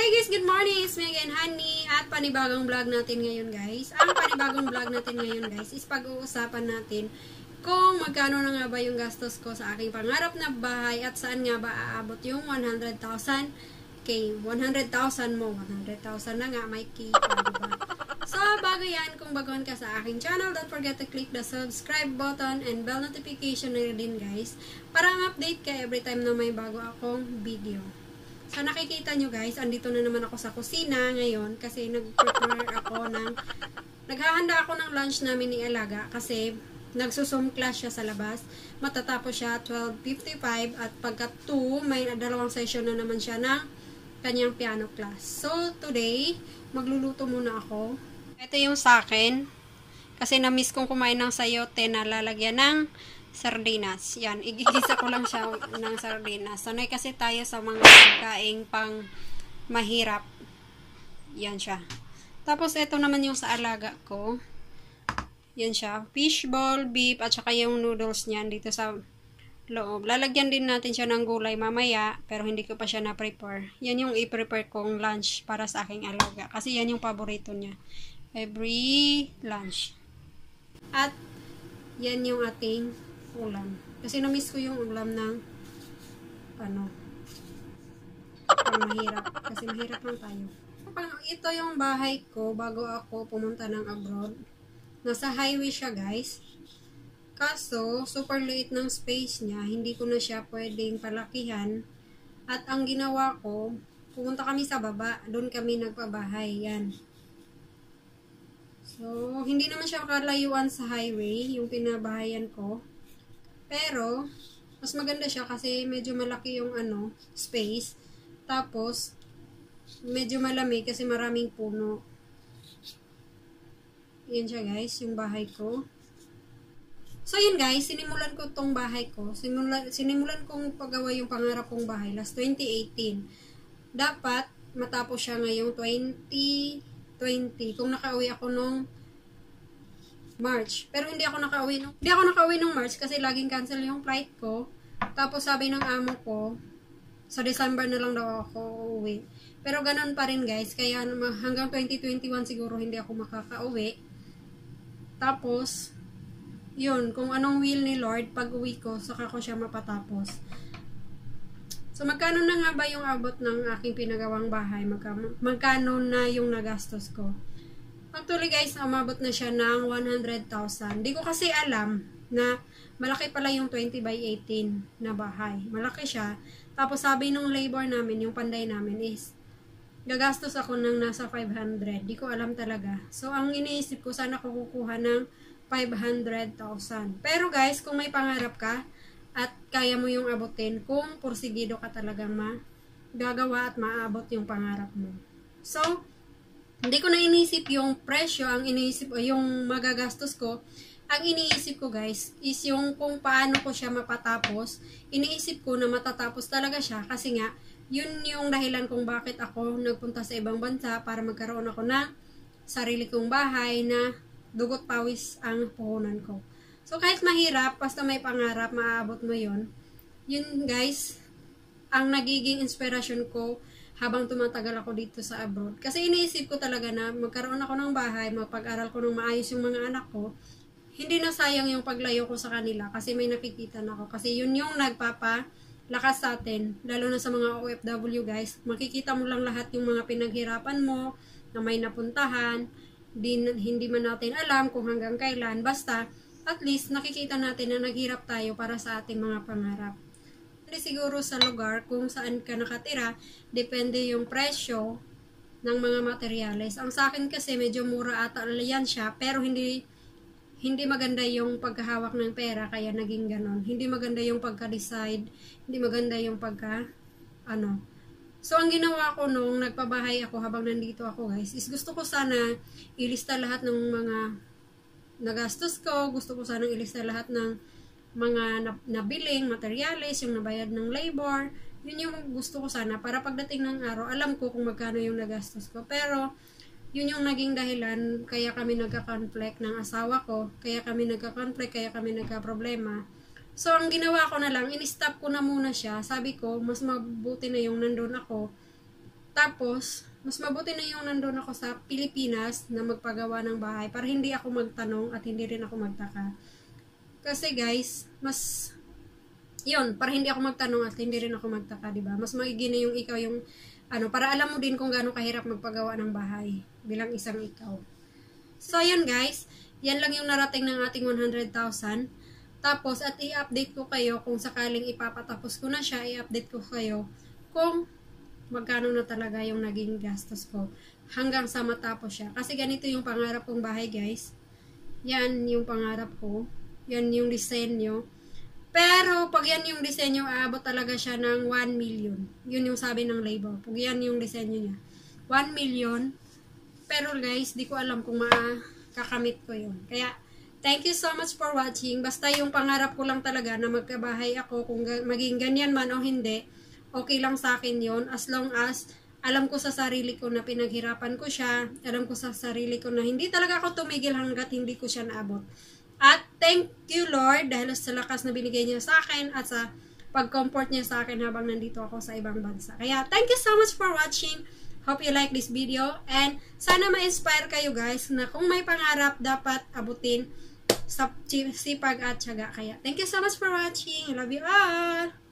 Hi guys, good morning! It's me again, Honey. At panibagong vlog natin ngayon guys. Ang panibagong vlog natin ngayon guys is pag-uusapan natin kung magkano na nga ba yung gastos ko sa aking pangarap na bahay at saan nga ba aabot yung 100,000 K. 100,000 mo. 100,000 na nga, may K pa, diba? So, bago yan, kung baguhan ka sa aking channel, don't forget to click the subscribe button and bell notification na rin guys para ma-update ka every time na may bago akong video. So, nakikita nyo guys, andito na naman ako sa kusina ngayon kasi nag-prepare ako naghahanda ako ng lunch namin ni Alaga kasi nagsusum class siya sa labas. Matatapos siya 12:55 at pagka 2, may dalawang session na naman siya ng kanyang piano class. So, today, magluluto muna ako. Ito yung sa akin kasi na-miss kong kumain ng sayote na lalagyan ng sardinas. Yan, igigisa ko lang siya ng sardinas. Sanay kasi tayo sa mga pagkaing pang mahirap. Yan siya. Tapos, ito naman yung sa Alaga ko. Yan siya. Fishball, beef, at saka yung noodles niyan dito sa loob. Lalagyan din natin siya ng gulay mamaya, pero hindi ko pa siya na-prepare. Yan yung i-prepare kong lunch para sa aking Alaga. Kasi yan yung paborito niya. Every lunch. At, yan yung ating ulam. Kasi na-miss ko yung ulam ng pang mahirap. Kasi mahirap lang tayo. Ito yung bahay ko bago ako pumunta ng abroad. Nasa highway siya guys. Kaso, super liit ng space niya. Hindi ko na siya pwedeng palakihan. At ang ginawa ko, pumunta kami sa baba. Doon kami nagpabahay. Yan. So, hindi naman siya kalayuan sa highway, yung pinabahayan ko. Pero, mas maganda siya kasi medyo malaki yung space. Tapos, medyo malamig kasi maraming puno. Yan siya guys, yung bahay ko. So, yun guys, sinimulan ko tong bahay ko. Sinimulan kong paggawa yung pangarap kong bahay last 2018. Dapat, matapos siya ngayong 2020. Kung nakauwi ako nung March. Pero hindi ako nakauwi nung March kasi laging cancel yung flight ko. Tapos sabi ng amo ko, sa December na lang daw ako uuwi. Pero ganun pa rin guys. Kaya hanggang 2021 siguro hindi ako makakauwi. Tapos, yun, kung anong will ni Lord, pag uwi ko, saka ko siya mapatapos. So, magkano na nga ba yung abot ng aking pinagawang bahay? Magkano na yung nagastos ko? Actually guys, umabot na siya ng 100,000. Di ko kasi alam na malaki pala yung 20 by 18 na bahay. Malaki siya. Tapos sabi nung labor namin, yung panday namin is, gagastos ako ng nasa 500. Di ko alam talaga. So, ang iniisip ko, sana ko kukuha ng 500,000. Pero guys, kung may pangarap ka, at kaya mo yung abutin, kung porsigido ka talagang gagawa at maabot yung pangarap mo. So, hindi ko na iniisip yung presyo, ang iniisip o yung magagastos ko. Ang iniisip ko guys is yung kung paano ko siya mapatapos. Iniisip ko na matatapos talaga siya kasi nga yun yung dahilan kung bakit ako nagpunta sa ibang bansa para magkaroon ako ng sarili kong bahay na dugot pawis ang puhunan ko. So kahit mahirap, basta may pangarap, maaabot mo yun. Yun guys, ang nagiging inspirasyon ko habang tumatagal ako dito sa abroad. Kasi iniisip ko talaga na magkaroon ako ng bahay, mapag-aral ko ng maayos yung mga anak ko, hindi na sayang yung paglayo ko sa kanila kasi may nakikita na ako. Kasi yun yung nagpapalakas sa atin, lalo na sa mga OFW guys. Makikita mo lang lahat yung mga pinaghirapan mo, na may napuntahan, hindi man natin alam kung hanggang kailan. Basta, at least nakikita natin na naghirap tayo para sa ating mga pangarap. Depende siguro sa lugar kung saan ka nakatira, depende yung presyo ng mga materyales. Ang sa akin kasi medyo mura ata yan siya, pero hindi maganda yung pagkahawak ng pera, kaya naging ganon. Hindi maganda yung pagka-decide, hindi maganda yung So, ang ginawa ko nung nagpabahay ako habang nandito ako guys, is gusto ko sana ilista lahat ng mga nagastos ko, gusto ko sana ilista lahat ng mga nabiling, materyales, yung nabayad ng labor, yun yung gusto ko sana para pagdating ng araw, alam ko kung magkano yung nagastos ko. Pero, yun yung naging dahilan, kaya kami nagka-conflict ng asawa ko, kaya kami nagka-problema. So, ang ginawa ko na lang, in-stop ko na muna siya. Sabi ko, mas mabuti na yung nandun ako Tapos, mas mabuti na yung nandun ako sa Pilipinas na magpagawa ng bahay para hindi ako magtanong at hindi rin ako magtaka. Kasi guys, mas yun, para hindi ako magtanong at hindi rin ako magtaka, di ba? Mas maigi na yung ikaw yung para alam mo din kung gaano kahirap magpagawa ng bahay bilang isang ikaw. So, yun guys, yan lang yung narating ng ating 100,000. Tapos, at i-update ko kayo kung sakaling ipapatapos ko na siya, i-update ko kayo kung magkano na talaga yung naging gastos ko hanggang sa matapos siya. Kasi ganito yung pangarap kong bahay, guys. Yan yung pangarap ko. Yan yung disenyo. Pero, pag yan yung disenyo, aabot talaga siya ng 1 million. Yun yung sabi ng labor. Pag yan yung disenyo niya. 1 million. Pero, guys, di ko alam kung makakamit ko yun. Kaya, thank you so much for watching. Basta yung pangarap ko lang talaga na magkabahay ako, kung maging ganyan man o hindi, okay lang sa akin yon, as long as alam ko sa sarili ko na pinaghirapan ko siya, alam ko sa sarili ko na hindi talaga ako tumigil hanggat hindi ko siya naabot. At thank you Lord dahil sa lakas na binigay niya sa akin at sa pag-comfort niya sa akin habang nandito ako sa ibang bansa. Kaya thank you so much for watching. Hope you like this video and sana ma-inspire kayo guys na kung may pangarap dapat abutin sa sipag at tiyaga. Kaya thank you so much for watching. I love you all!